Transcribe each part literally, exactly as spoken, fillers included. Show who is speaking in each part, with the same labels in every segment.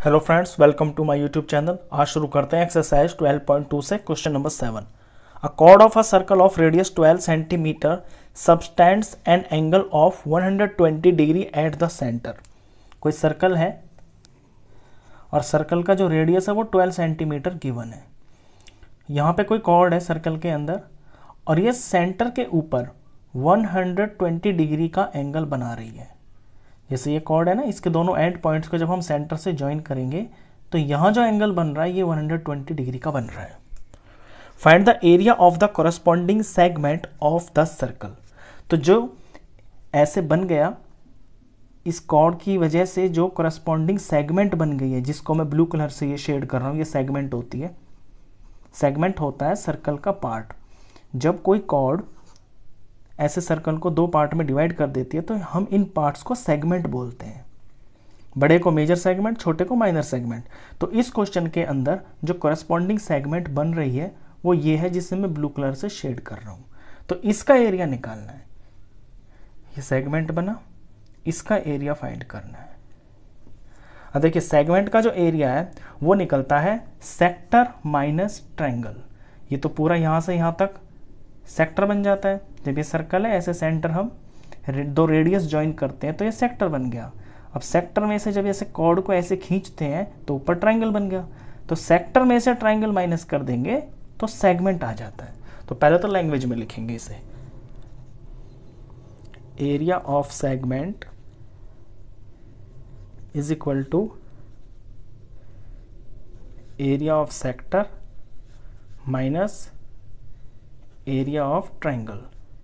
Speaker 1: Hello friends, welcome to my YouTube channel. आज शुरू करते हैं एक्सरसाइज ट्वेल्व पॉइंट टू से question number seven. A chord of a circle of radius twelve centimetre subtends an angle of one hundred twenty degree at the centre. कोई circle है और circle का जो रेडियस है वो ट्वेल्व सेंटीमीटर गिवन है। यहाँ पे कोई कॉर्ड है सर्कल के अंदर और ये सेंटर के ऊपर वन हंड्रेड ट्वेंटी डिग्री का एंगल बना रही है। जैसे ये कॉर्ड है ना, इसके दोनों एंड पॉइंट्स को जब हम सेंटर से ज्वाइन करेंगे तो यहाँ जो एंगल बन रहा है ये वन हंड्रेड ट्वेंटी डिग्री का बन रहा है। Find the area of the corresponding segment of the circle. तो जो ऐसे बन गया, इस कॉर्ड की वजह से जो कोरस्पॉन्डिंग सेगमेंट बन गई है, जिसको मैं ब्लू कलर से ये शेड कर रहा हूँ, ये सेगमेंट होती है। सेगमेंट होता है सर्कल का पार्ट। जब कोई कॉर्ड ऐसे सर्कल को दो पार्ट में डिवाइड कर देती है तो हम इन पार्ट्स को सेगमेंट बोलते हैं। बड़े को मेजर सेगमेंट, छोटे को माइनर सेगमेंट। तो इस क्वेश्चन के अंदर जो कोरस्पॉन्डिंग सेगमेंट बन रही है वो ये है जिसे मैं ब्लू कलर से शेड कर रहा हूं। तो इसका एरिया निकालना है। ये सेगमेंट बना, इसका एरिया फाइंड करना है। अब देखिए, सेगमेंट का जो एरिया है वो निकलता है सेक्टर माइनस ट्रायंगल। ये तो पूरा यहां से यहां तक सेक्टर बन जाता है। जब ये सर्कल है, ऐसे सेंटर हम दो रेडियस ज्वाइन करते हैं तो ये सेक्टर बन गया। अब सेक्टर में से जब ऐसे कॉर्ड को ऐसे खींचते हैं तो ऊपर ट्रायंगल बन गया। तो सेक्टर में से ट्रायंगल माइनस कर देंगे तो सेगमेंट आ जाता है। तो पहले तो लैंग्वेज में लिखेंगे इसे, area of segment is equal to area of sector minus area of triangle.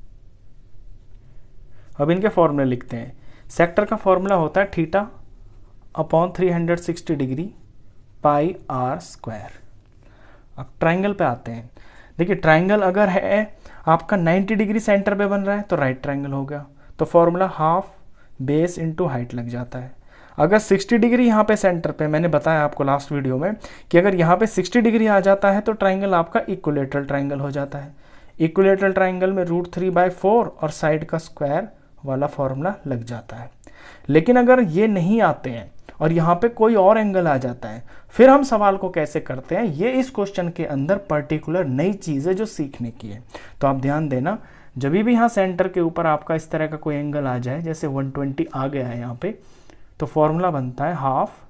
Speaker 1: अब इनके फॉर्मूले लिखते हैं। सेक्टर का फॉर्मूला होता है theta upon three hundred sixty degree pi r square. अब ट्रायंगल पे आते हैं। देखिए, ट्रायंगल अगर है आपका नाइन्टी डिग्री सेंटर पे बन रहा है तो राइट ट्रायंगल हो गया। तो formula half base into height लग जाता है। अगर सिक्सटी डिग्री यहाँ पे सेंटर पे, मैंने बताया आपको लास्ट वीडियो में कि अगर यहाँ पे सिक्सटी डिग्री आ जाता है तो ट्रायंगल आपका इक्विलेटरल ट्रायंगल हो जाता है। इक्विलेटरल ट्रायंगल में रूट थ्री बाई फोर और साइड का स्क्वायर वाला फॉर्मूला लग जाता है। लेकिन अगर ये नहीं आते हैं और यहाँ पे कोई और एंगल आ जाता है, फिर हम सवाल को कैसे करते हैं, ये इस क्वेश्चन के अंदर पर्टिकुलर नई चीज़ है जो सीखने की है। तो आप ध्यान देना, जब भी यहाँ सेंटर के ऊपर आपका इस तरह का कोई एंगल आ जाए, जैसे वन ट्वेंटी आ गया है यहाँ पे, तो फॉर्मूला बनता है हाफ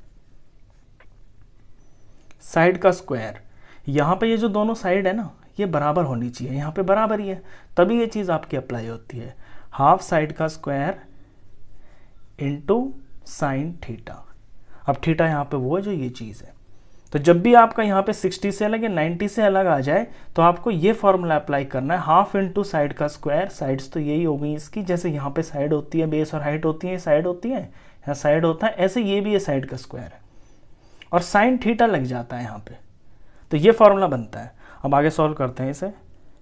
Speaker 1: साइड का स्क्वायर। यहाँ पे ये जो दोनों साइड है ना, ये बराबर होनी चाहिए। यहाँ पे बराबर ही है, तभी ये चीज़ आपकी अप्लाई होती है। हाफ साइड का स्क्वायर इंटू साइन थीटा। अब थीटा यहाँ पे वो है जो ये चीज़ है। तो जब भी आपका यहाँ पे सिक्सटी से अलग या नाइन्टी से अलग आ जाए तो आपको ये फॉर्मूला अप्लाई करना है, हाफ इंटू साइड का स्क्वायर। साइड्स तो यही हो गई इसकी, जैसे यहाँ पे साइड होती है, बेस और हाइट होती है, साइड होती है, यहाँ साइड होता है, ऐसे ये भी ये साइड का स्क्वायर है और साइन थीटा लग जाता है यहाँ पे। तो ये फॉर्मूला बनता है। अब आगे सॉल्व करते हैं इसे।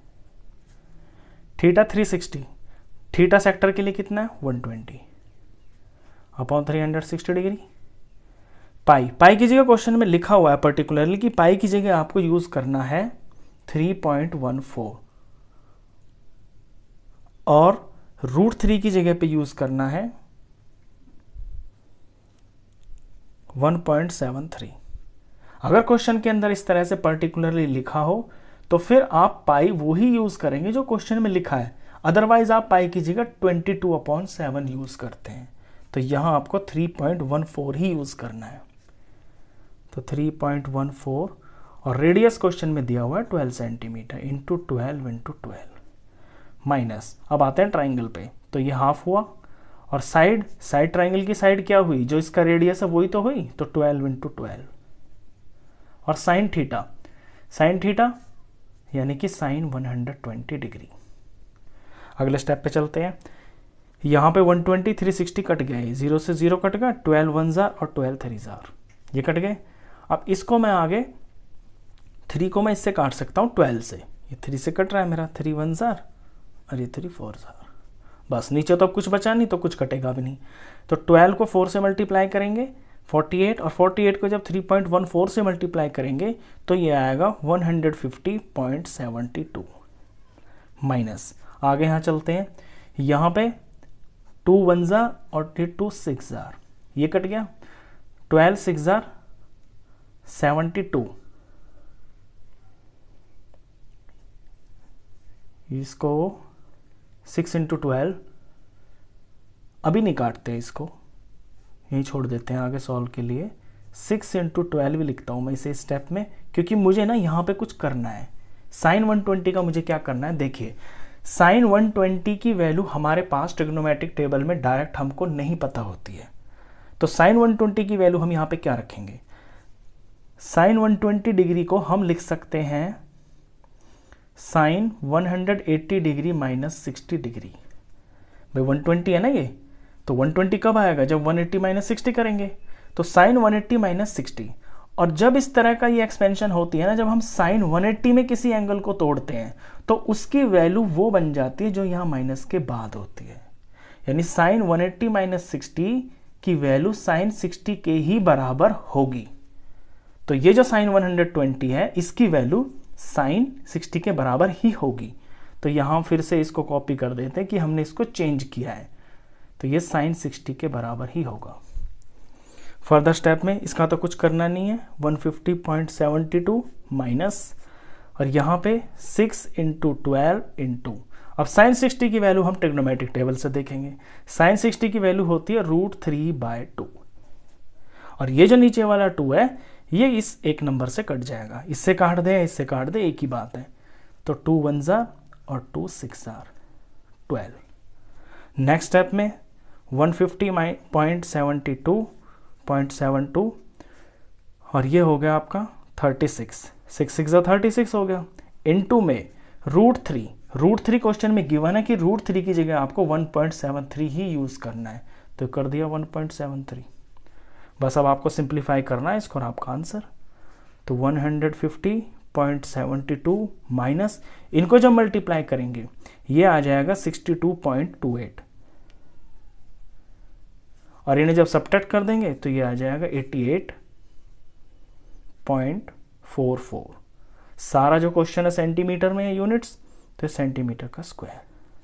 Speaker 1: Theta three sixty, theta sector के लिए कितना है one twenty upon three hundred sixty degree pi. Pi की जगह क्वेश्चन में लिखा हुआ है पर्टिकुलरली कि पाई की जगह आपको यूज करना है थ्री पॉइंट वन फोर और रूट थ्री की जगह पे यूज करना है वन पॉइंट सेवन थ्री। अगर क्वेश्चन के अंदर इस तरह से पर्टिकुलरली लिखा हो तो फिर आप पाई वो ही यूज करेंगे जो क्वेश्चन में लिखा है। अदरवाइज आप पाई की जगह twenty two upon seven use करते हैं। तो यहां आपको थ्री पॉइंट वन फोर ही यूज करना है। तो थ्री पॉइंट वन फोर और रेडियस क्वेश्चन में दिया हुआ है twelve centimetre into twelve into twelve minus. अब आते हैं ट्राइंगल पे। तो ये हाफ हुआ और साइड साइड ट्राइंगल की साइड क्या हुई, जो इसका रेडियस है वही तो हुई। तो ट्वेल्व इंटू ट्वेल्व और साइन थीटा, साइन थीटा यानी कि sine one hundred twenty degree. अगले स्टेप पे चलते हैं। यहाँ पे one twenty, three sixty cut गए, जीरो से जीरो कट गया, ट्वेल्व वन जार और ट्वेल्व थ्री जार, ये कट गए। अब इसको मैं आगे थ्री को मैं इससे काट सकता हूँ ट्वेल्व से। ये थ्री से कट रहा है मेरा, थ्री वन जार और ये थ्री फोर जार। बस नीचे तो अब कुछ बचा नहीं, तो कुछ कटेगा भी नहीं। तो ट्वेल्व को फोर से मल्टीप्लाई करेंगे फोर्टी एट और फोर्टी एट को जब थ्री पॉइंट वन फोर से मल्टीप्लाई करेंगे तो ये आएगा one hundred fifty point seven two minus. आगे यहाँ चलते हैं। यहाँ पे टू वन जार और टू सिक्स जार, ये कट गया। ट्वेल्व सिक्स जार सेवेंटी टू, इसको सिक्स इंटू ट्वेल्व, अभी नहीं काटते हैं इसको, यही छोड़ देते हैं आगे सॉल्व के लिए। सिक्स इंटू ट्वेल्व लिखता हूँ मैं इसे स्टेप में, क्योंकि मुझे ना यहाँ पे कुछ करना है। साइन वन ट्वेंटी का मुझे क्या करना है, देखिए साइन वन ट्वेंटी की वैल्यू हमारे पास ट्रिग्नोमेट्रिक टेबल में डायरेक्ट हमको नहीं पता होती है। तो साइन वन ट्वेंटी की वैल्यू हम यहाँ पे क्या रखेंगे, साइन वन ट्वेंटी डिग्री को हम लिख सकते हैं sine one hundred eighty degree minus sixty degree. भाई वन ट्वेंटी है ना ये, तो वन ट्वेंटी कब आएगा, जब वन एट्टी माइनस सिक्सटी करेंगे। तो sine one eighty minus sixty, और जब इस तरह का ये एक्सपेंशन होती है ना, जब हम साइन वन एट्टी में किसी एंगल को तोड़ते हैं तो उसकी वैल्यू वो बन जाती है जो यहाँ माइनस के बाद होती है। यानी sine one eighty minus sixty की वैल्यू साइन सिक्सटी के ही बराबर होगी। तो ये जो साइन वन हंड्रेड ट्वेंटी है इसकी वैल्यू साइन सिक्सटी के बराबर ही होगी। तो यहाँ फिर से इसको कॉपी कर देते हैं कि हमने इसको चेंज किया है, तो ये साइन सिक्सटी के बराबर ही होगा। फर्दर स्टेप में इसका तो कुछ करना नहीं है, one fifty point seven two minus, और यहाँ पे सिक्स इंटू ट्वेल्व इंटू, अब साइन सिक्सटी की वैल्यू हम ट्रिग्नोमेट्रिक टेबल से देखेंगे। साइन सिक्सटी की वैल्यू होती है रूट थ्री बाय टू, और ये जो नीचे वाला टू है ये इस एक नंबर से कट जाएगा, इससे काट दे इससे काट दे एक ही बात है। तो टू वन जार और टू सिक्स जार ट्वेल्व। नेक्स्ट स्टेप में one fifty point seventy two point seven two, और ये हो गया आपका थर्टी सिक्स, सिक्स सिक्स जार थर्टी सिक्स हो गया, इनटू में root three, root three question में गिवन है कि रूट थ्री की जगह आपको वन पॉइंट सेवन थ्री ही यूज करना है, तो कर दिया वन पॉइंट सेवन थ्री। बस अब आपको सिंप्लीफाई करना है इसको और आपका आंसर। तो one hundred fifty point seven two minus, इनको जब मल्टीप्लाई करेंगे ये आ जाएगा sixty two point two eight, और इन्हें जब सब्ट्रैक्ट कर देंगे तो ये आ जाएगा eighty eight point four four. सारा जो क्वेश्चन है सेंटीमीटर में है यूनिट्स, तो सेंटीमीटर का स्क्वायर।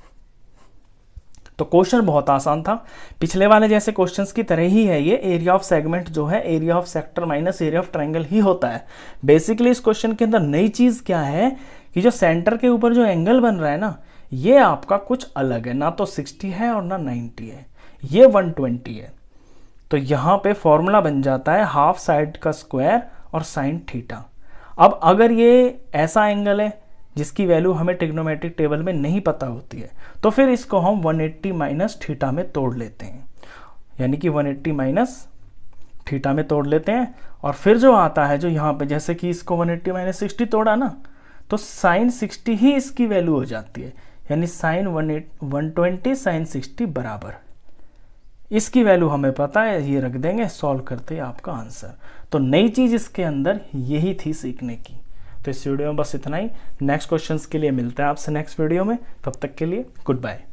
Speaker 1: तो क्वेश्चन बहुत आसान था, पिछले वाले जैसे क्वेश्चंस की तरह ही है ये। एरिया ऑफ सेगमेंट जो है area of sector minus area of triangle ही होता है। बेसिकली इस क्वेश्चन के अंदर नई चीज क्या है कि जो सेंटर के ऊपर जो एंगल बन रहा है ना, ये आपका कुछ अलग है, ना तो सिक्सटी है और ना नाइन्टी है, ये वन ट्वेंटी है। तो यहाँ पे फॉर्मूला बन जाता है हाफ साइड का स्क्वायर और साइन थीटा। अब अगर ये ऐसा एंगल है जिसकी वैल्यू हमें ट्रिग्नोमेट्रिक टेबल में नहीं पता होती है, तो फिर इसको हम वन एट्टी माइनस थीटा में तोड़ लेते हैं, यानी कि वन एट्टी माइनस थीटा में तोड़ लेते हैं। और फिर जो आता है जो यहाँ पे, जैसे कि इसको वन एट्टी माइनस सिक्सटी तोड़ा ना, तो साइन सिक्सटी ही इसकी वैल्यू हो जाती है, यानी sine one eight one twenty sine sixty बराबर, इसकी वैल्यू हमें पता है, ये रख देंगे, सॉल्व करते हैं आपका आंसर। तो नई चीज इसके अंदर यही थी सीखने की। तो इस वीडियो में बस इतना ही। नेक्स्ट क्वेश्चंस के लिए मिलते हैं आपसे नेक्स्ट वीडियो में, तब तक के लिए गुड बाय।